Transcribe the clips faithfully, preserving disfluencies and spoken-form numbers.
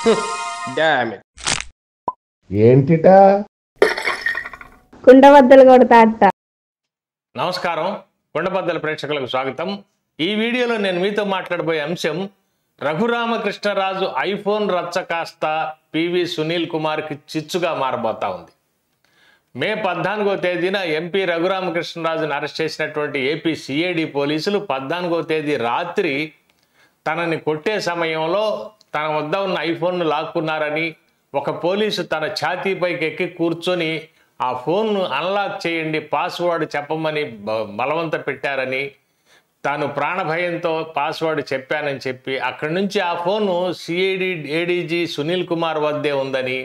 ఏంటిటా కుండబద్దలు కొడతా అత్త. నమస్కారం, కుండబద్దల ప్రేక్షకులకు స్వాగతం. ఈ వీడియోలో నేను మీతో మాట్లాడబోయే అంశం రఘురామకృష్ణరాజు ఐఫోన్ రచ్చ కాస్త పివి సునీల్ కుమార్కి చిచ్చుగా మారబోతా ఉంది. మే పద్నాలుగో తేదీన ఎంపీ రఘురామకృష్ణరాజును అరెస్ట్ చేసినటువంటి ఏపీ సిఐడి పోలీసులు పద్నాలుగో తేదీ రాత్రి తనని కొట్టే సమయంలో తన వద్ద ఉన్న ఐఫోన్ను లాక్కున్నారని, ఒక పోలీసు తన ఛాతీపైకి ఎక్కి కూర్చొని ఆ ఫోన్ను అన్లాక్ చేయండి, పాస్వర్డ్ చెప్పమని బలవంత పెట్టారని, తాను ప్రాణభయంతో పాస్వర్డ్ చెప్పానని చెప్పి అక్కడి నుంచి ఆ phone CID ADG Sunil Kumar వద్దే ఉందని,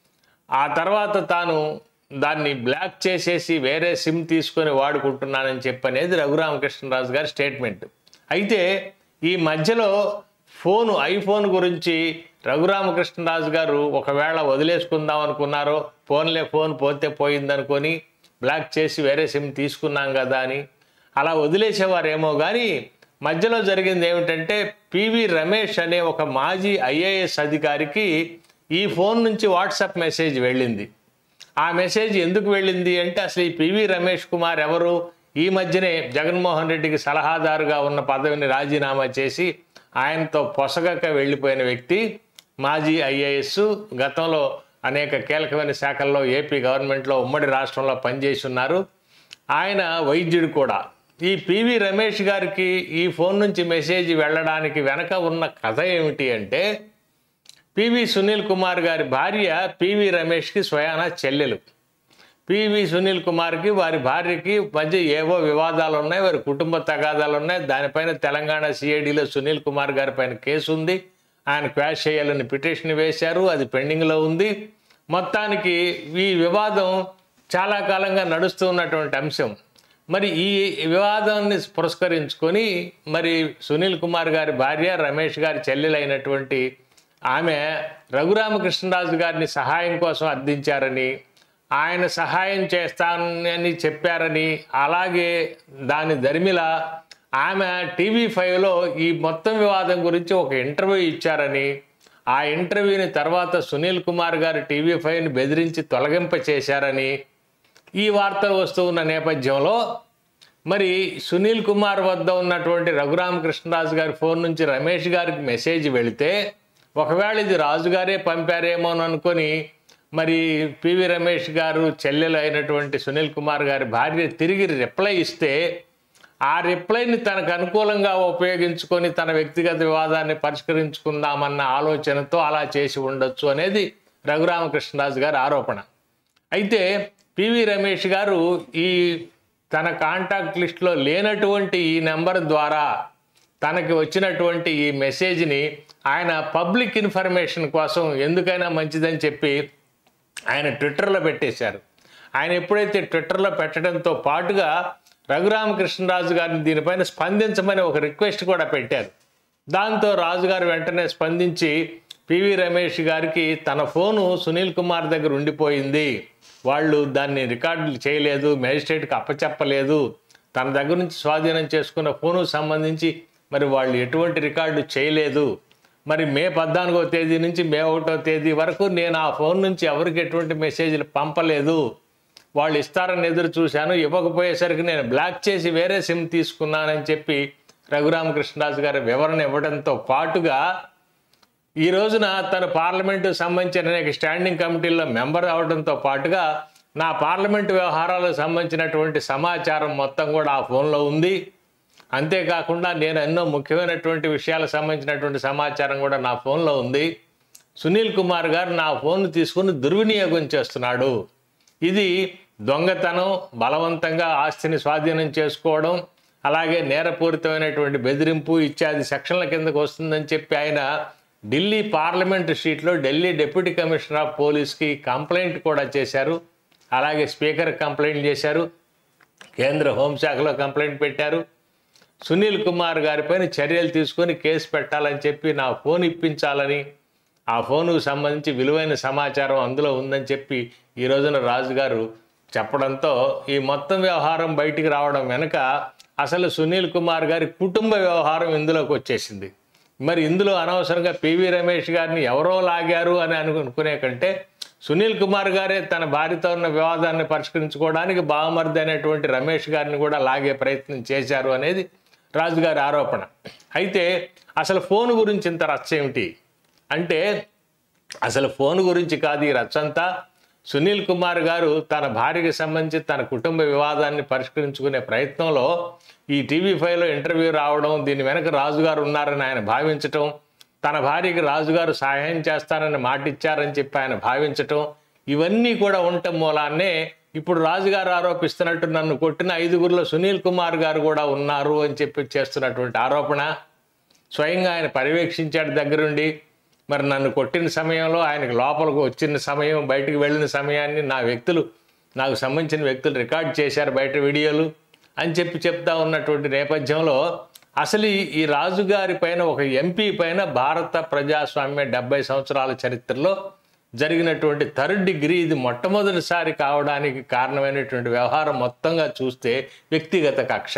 ఆ తర్వాత తాను దాన్ని బ్లాక్ చేసేసి వేరే సిమ్ తీసుకొని వాడుకుంటున్నానని చెప్పనేది రఘురామకృష్ణరాజు గారి స్టేట్మెంట్. అయితే ఈ మధ్యలో ఫోను ఐఫోన్ గురించి రఘురామకృష్ణరాజు గారు ఒకవేళ వదిలేసుకుందాం అనుకున్నారో, ఫోన్లే ఫోన్ పోతే పోయిందనుకొని బ్లాక్ చేసి వేరే సిమ్ తీసుకున్నాం కదా అని అలా వదిలేసేవారేమో. కానీ మధ్యలో జరిగింది ఏమిటంటే పివి రమేష్ అనే ఒక మాజీ ఐఏఎస్ అధికారికి ఈ ఫోన్ నుంచి వాట్సాప్ మెసేజ్ వెళ్ళింది. ఆ మెసేజ్ ఎందుకు వెళ్ళింది అంటే అసలు ఈ పివి రమేష్ కుమార్ ఎవరు? ఈ మధ్యనే జగన్మోహన్ రెడ్డికి సలహాదారుగా ఉన్న పదవిని రాజీనామా చేసి ఆయనతో పొసగక వెళ్ళిపోయిన వ్యక్తి, మాజీ ఐఏఎస్, గతంలో అనేక కీలకమైన శాఖల్లో ఏపీ గవర్నమెంట్లో ఉమ్మడి రాష్ట్రంలో పనిచేసి ఉన్నారు. ఆయన వైద్యుడు కూడా. ఈ పివి రమేష్ గారికి ఈ ఫోన్ నుంచి మెసేజ్ వెళ్ళడానికి వెనక ఉన్న కథ ఏమిటి అంటే పివి సునీల్ కుమార్ గారి భార్య పివి రమేష్కి స్వయాన చెల్లెలు. పివి సునీల్ కుమార్కి వారి భార్యకి మధ్య ఏవో వివాదాలు ఉన్నాయి, వారి కుటుంబ తగాదాలు ఉన్నాయి. దానిపైన తెలంగాణ సిఐడిలో సునీల్ కుమార్ గారి పైన కేసు ఉంది. ఆయన క్వాష్ చేయాలని పిటిషన్ వేశారు, అది పెండింగ్లో ఉంది. మొత్తానికి ఈ వివాదం చాలా కాలంగా నడుస్తూ ఉన్నటువంటి అంశం. మరి ఈ వివాదాన్ని పురస్కరించుకొని మరి సునీల్ కుమార్ గారి భార్య రమేష్ గారి చెల్లెలైనటువంటి ఆమె రఘురామకృష్ణరాజు గారిని సహాయం కోసం అర్థించారని, ఆయన సహాయం చేస్తానని చెప్పారని, అలాగే దాని దరిమిల ఆమె టీవీ ఫైవ్లో ఈ మొత్తం వివాదం గురించి ఒక ఇంటర్వ్యూ ఇచ్చారని, ఆ ఇంటర్వ్యూని తర్వాత సునీల్ కుమార్ గారు టీవీ ఫైవ్ని బెదిరించి తొలగింప చేశారని ఈ వార్తలు వస్తూ ఉన్న నేపథ్యంలో మరి సునీల్ కుమార్ వద్ద ఉన్నటువంటి రఘురామకృష్ణరాజు గారి ఫోన్ నుంచి రమేష్ గారికి మెసేజ్ వెళితే ఒకవేళ ఇది రాజుగారే పంపారేమో అని అనుకొని మరి పివి రమేష్ గారు చెల్లెలు అయినటువంటి సునీల్ కుమార్ గారి భార్య తిరిగి రిప్లై ఇస్తే ఆ రిప్లైని తనకు అనుకూలంగా ఉపయోగించుకొని తన వ్యక్తిగత వివాదాన్ని పరిష్కరించుకుందామన్న ఆలోచనతో అలా చేసి ఉండొచ్చు అనేది రఘురామకృష్ణరాజు గారి ఆరోపణ. అయితే పివి రమేష్ గారు ఈ తన కాంటాక్ట్ లిస్టులో లేనటువంటి ఈ నెంబర్ ద్వారా తనకి వచ్చినటువంటి ఈ మెసేజ్ని ఆయన పబ్లిక్ ఇన్ఫర్మేషన్ కోసం ఎందుకైనా మంచిదని చెప్పి ఆయన ట్విట్టర్లో పెట్టేశారు. ఆయన ఎప్పుడైతే ట్విట్టర్లో పెట్టడంతో పాటుగా రఘురామకృష్ణరాజు గారిని దీనిపైన స్పందించమని ఒక రిక్వెస్ట్ కూడా పెట్టారు. దాంతో రాజుగారు వెంటనే స్పందించి పివి రమేష్ గారికి తన ఫోను సునీల్ కుమార్ దగ్గర ఉండిపోయింది, వాళ్ళు దాన్ని రికార్డులు చేయలేదు, మేజిస్ట్రేట్కి అప్పచెప్పలేదు, తన దగ్గర నుంచి స్వాధీనం చేసుకున్న ఫోను సంబంధించి మరి వాళ్ళు ఎటువంటి రికార్డు చేయలేదు, మరి మే పద్నాలుగో తేదీ నుంచి మే ఒకటో తేదీ వరకు నేను ఆ ఫోన్ నుంచి ఎవరికి ఎటువంటి మెసేజ్లు పంపలేదు, వాళ్ళు ఇస్తారని ఎదురు చూశాను, ఇవ్వకపోయేసరికి నేను బ్లాక్ చేసి వేరే సిమ్ తీసుకున్నానని చెప్పి రఘురామకృష్ణరాజు గారి వివరణ ఇవ్వడంతో పాటుగా ఈ రోజున తన పార్లమెంటు సంబంధించిన అనేక స్టాండింగ్ కమిటీల్లో మెంబర్ అవడంతో పాటుగా నా పార్లమెంటు వ్యవహారాలకు సంబంధించినటువంటి సమాచారం మొత్తం కూడా ఆ ఫోన్లో ఉంది. అంతేకాకుండా నేను ఎన్నో ముఖ్యమైనటువంటి విషయాలకు సంబంధించినటువంటి సమాచారం కూడా నా ఫోన్లో ఉంది. సునీల్ కుమార్ గారు నా ఫోన్ తీసుకుని దుర్వినియోగం చేస్తున్నాడు, ఇది దొంగతనం, బలవంతంగా ఆస్తిని స్వాధీనం చేసుకోవడం, అలాగే నేరపూరితమైనటువంటి బెదిరింపు ఇత్యాది సెక్షన్ల కిందకు వస్తుందని చెప్పి ఆయన ఢిల్లీ పార్లమెంటు స్ట్రీట్లో ఢిల్లీ డిప్యూటీ కమిషనర్ ఆఫ్ పోలీస్కి కంప్లైంట్ కూడా చేశారు. అలాగే స్పీకర్ కంప్లైంట్ చేశారు, కేంద్ర హోంశాఖలో కంప్లైంట్ పెట్టారు. సునీల్ కుమార్ గారిపైన చర్యలు తీసుకొని కేసు పెట్టాలని చెప్పి నా ఫోన్ ఇప్పించాలని, ఆ ఫోనుకు సంబంధించి విలువైన సమాచారం అందులో ఉందని చెప్పి ఈ రోజున రాజుగారు చెప్పడంతో ఈ మొత్తం వ్యవహారం బయటికి రావడం వెనుక అసలు సునీల్ కుమార్ గారి కుటుంబ వ్యవహారం ఇందులోకి వచ్చేసింది. మరి ఇందులో అనవసరంగా పివి రమేష్ గారిని ఎవరో లాగారు అని అనుకునే కంటే సునీల్ కుమార్ గారే తన భార్యతో ఉన్న వివాదాన్ని పరిష్కరించుకోవడానికి బావమరిది అనేటువంటి రమేష్ గారిని కూడా లాగే ప్రయత్నం చేశారు అనేది రాజుగారి ఆరోపణ. అయితే అసలు ఫోన్ గురించి ఇంత రచ్చ ఏమిటి అంటే, అసలు ఫోన్ గురించి కాదు ఈ రచ్చంతా. సునీల్ కుమార్ గారు తన భార్యకి సంబంధించి తన కుటుంబ వివాదాన్ని పరిష్కరించుకునే ప్రయత్నంలో ఈ టీవీ ఫైవ్లో ఇంటర్వ్యూ రావడం, దీని వెనక రాజుగారు ఉన్నారని ఆయన భావించటం, తన భార్యకి రాజుగారు సహాయం చేస్తారని మాట ఇచ్చారని చెప్పి ఆయన భావించటం, ఇవన్నీ కూడా ఉండటం మూలాన్నే ఇప్పుడు రాజుగారు ఆరోపిస్తున్నట్టు నన్ను కొట్టిన ఐదుగురిలో సునీల్ కుమార్ గారు కూడా ఉన్నారు అని చెప్పి చేస్తున్నటువంటి ఆరోపణ. స్వయంగా ఆయన పర్యవేక్షించాడు దగ్గరుండి. మరి నన్ను కొట్టిన సమయంలో ఆయనకు లోపలికి వచ్చిన సమయం, బయటకు వెళ్ళిన సమయాన్ని నా వ్యక్తులు, నాకు సంబంధించిన వ్యక్తులు రికార్డ్ చేశారు బయట వీడియోలు అని చెప్పి చెప్తా ఉన్నటువంటి నేపథ్యంలో అసలు ఈ రాజుగారి పైన, ఒక ఎంపీ పైన భారత ప్రజాస్వామ్య డెబ్బై సంవత్సరాల చరిత్రలో జరిగినటువంటి థర్డ్ డిగ్రీ ఇది మొట్టమొదటిసారి కావడానికి కారణమైనటువంటి వ్యవహారం మొత్తంగా చూస్తే వ్యక్తిగత కక్ష.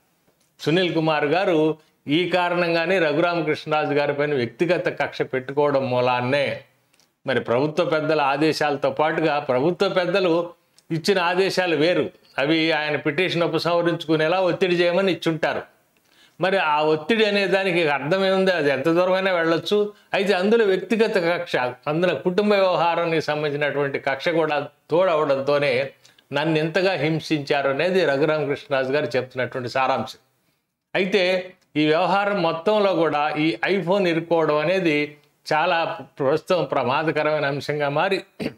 సునీల్ కుమార్ గారు ఈ కారణంగానే రఘురామకృష్ణరాజు గారి పైన వ్యక్తిగత కక్ష పెట్టుకోవడం మూలాన్నే మరి ప్రభుత్వ పెద్దల ఆదేశాలతో పాటుగా, ప్రభుత్వ పెద్దలు ఇచ్చిన ఆదేశాలు వేరు, అవి ఆయన పిటిషన్ ఉపసంహరించుకునేలా ఒత్తిడి చేయమని ఇచ్చుంటారు. మరి ఆ ఒత్తిడి అనే దానికి అర్థం ఏముంది, అది ఎంత దూరమైనా వెళ్ళొచ్చు. అయితే అందులో వ్యక్తిగత కక్ష, అందులో కుటుంబ వ్యవహారానికి సంబంధించినటువంటి కక్ష కూడా తోడవడంతోనే నన్ను ఎంతగా హింసించారు అనేది రఘురామకృష్ణరాజు గారు చెప్తున్నటువంటి సారాంశం. అయితే ఈ వ్యవహారం మొత్తంలో కూడా ఈ ఐఫోన్ ఇరుక్కోవడం అనేది చాలా ప్రస్తుతం ప్రమాదకరమైన అంశంగా మారి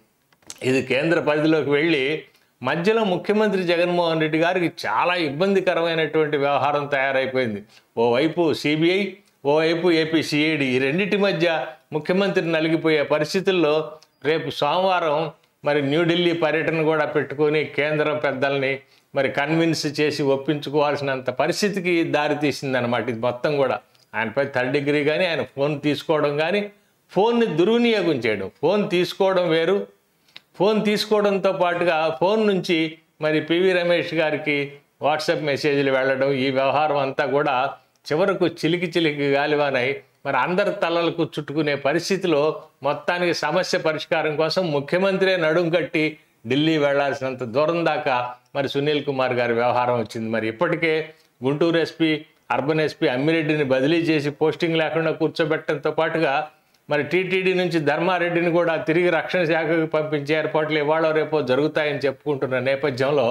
ఇది కేంద్ర పరిధిలోకి వెళ్ళి మధ్యలో ముఖ్యమంత్రి జగన్మోహన్ రెడ్డి గారికి చాలా ఇబ్బందికరమైనటువంటి వ్యవహారం తయారైపోయింది. ఓవైపు సిబిఐ, ఓవైపు ఏపీ సిఐడి, ఈ రెండింటి మధ్య ముఖ్యమంత్రి నలిగిపోయే పరిస్థితుల్లో రేపు సోమవారం మరి న్యూఢిల్లీ పర్యటన కూడా పెట్టుకొని కేంద్ర పెద్దల్ని మరి కన్విన్స్ చేసి ఒప్పించుకోవాల్సినంత పరిస్థితికి దారితీసిందనమాట ఇది మొత్తం కూడా. ఆయనపై థర్డ్ డిగ్రీ కానీ, ఆయన ఫోన్ తీసుకోవడం కానీ, ఫోన్ని దుర్వినియోగం చేయడం. ఫోన్ తీసుకోవడం వేరు, ఫోన్ తీసుకోవడంతో పాటుగా ఫోన్ నుంచి మరి పివి రమేష్ గారికి వాట్సాప్ మెసేజ్లు వెళ్ళడం, ఈ వ్యవహారం అంతా కూడా చివరకు చిలికి చిలికి గాలివానై మరి అందరి తలలకు చుట్టుకునే పరిస్థితిలో మొత్తానికి సమస్య పరిష్కారం కోసం ముఖ్యమంత్రే నడుం కట్టి ఢిల్లీ వెళ్లాల్సినంత దూరం దాకా మరి సునీల్ కుమార్ గారి వ్యవహారం వచ్చింది. మరి ఇప్పటికే గుంటూరు ఎస్పీ, అర్బన్ ఎస్పీ అమ్మిరెడ్డిని బదిలీ చేసి పోస్టింగ్ లేకుండా కూర్చోబెట్టడంతో పాటుగా మరి టీటీడీ నుంచి ధర్మారెడ్డిని కూడా తిరిగి రక్షణ శాఖకు పంపించే ఏర్పాట్లు ఇవాళ రేపో జరుగుతాయని చెప్పుకుంటున్న నేపథ్యంలో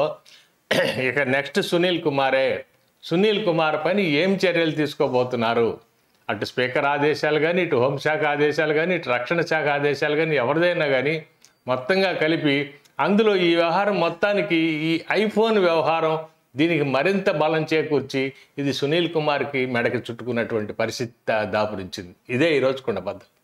ఇక నెక్స్ట్ సునీల్ కుమారే. సునీల్ కుమార్ పైన ఏం చర్యలు తీసుకోబోతున్నారు? అటు స్పీకర్ ఆదేశాలు కానీ, ఇటు హోంశాఖ ఆదేశాలు కానీ, ఇటు రక్షణ శాఖ ఆదేశాలు కానీ, ఎవరిదైనా కానీ మొత్తంగా కలిపి అందులో ఈ వ్యవహారం మొత్తానికి, ఈ ఐఫోన్ వ్యవహారం దీనికి మరింత బలం చేకూర్చి ఇది సునీల్ కుమార్కి మెడకి చుట్టుకున్నటువంటి పరిస్థితి దాపురించింది. ఇదే ఈరోజు కుండబద్దలు.